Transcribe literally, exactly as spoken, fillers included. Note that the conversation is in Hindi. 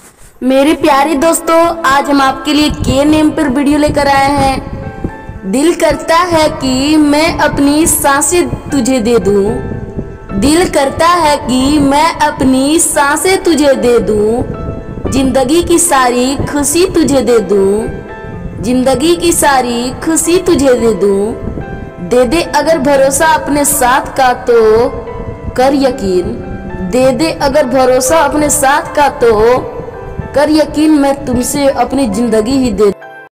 मेरे प्यारे दोस्तों, आज हम आपके लिए के नेम पर वीडियो लेकर आए हैं। दिल करता है कि मैं अपनी सांसें तुझे दे दूं, दिल करता है कि मैं अपनी सांसें तुझे दे दूं, जिंदगी की सारी खुशी तुझे दे दूं, जिंदगी की सारी खुशी तुझे दे दूं। दे दे अगर भरोसा अपने साथ का तो कर यकीन, दे दे अगर भरोसा अपने साथ का तो कर यकीन, मैं तुमसे अपनी जिंदगी ही दे